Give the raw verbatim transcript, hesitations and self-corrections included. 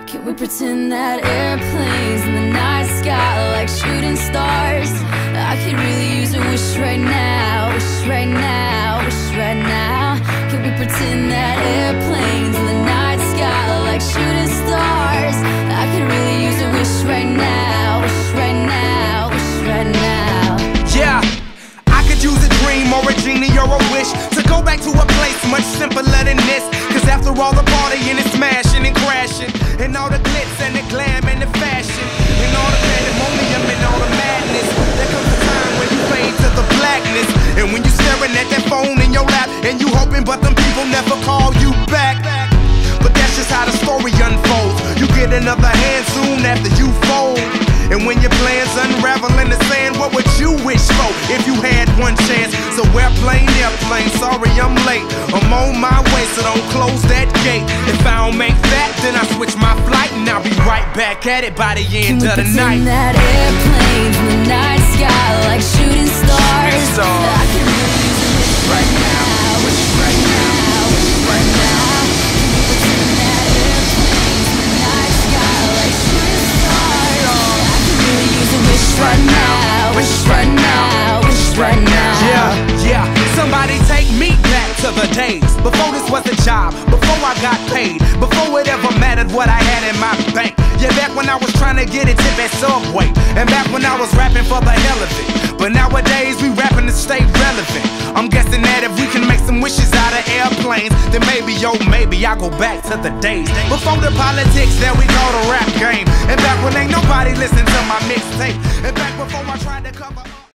Can we pretend that airplanes in the night sky are like shooting stars? I could really use a wish right now, wish right now, wish right now. Can we pretend that airplanes in the night sky are like shooting stars? I could really use a wish right now, wish right now, wish right now. Yeah, I could use a dream or a genie or a wish to go back to a place much simpler than this. Cause after all the partying and smashing and crashing, and all the glitz and the glam and the fashion, and all the pandemonium and all the madness, there comes a time when you fade to the blackness. And when you're staring at that phone in your lap, and you hoping but them people never call you back. But that's just how the story unfolds. You get another hand soon after you fold. And when your plans unravel in the sand, what would you wish for if you had one chance? So airplane, airplane, sorry I'm late. I'm on my way, so don't close that gate. If I don't make that, then I switch my flight, and I'll be right back at it by the end of the night. Can we pretend that airplanes in the night sky are like shooting stars? stars. I can really use a wish right now, wish right now, wish right now. Can we pretend that airplanes in the night sky are like shooting stars? I can really use a wish right now, wish right now, wish right now. Yeah, yeah, somebody take me back to the days before this was a job, before I got paid, before it ever mattered what I had in my bank. Yeah, back when I was trying to get a tip at Subway, and back when I was rapping for the hell of it. But nowadays we rapping to stay relevant. I'm guessing that if we can make some wishes out of airplanes, then maybe, yo, maybe I'll go back to the days before the politics that we call the rap game, and back when ain't nobody listened to my mixtape, and back before I tried to cover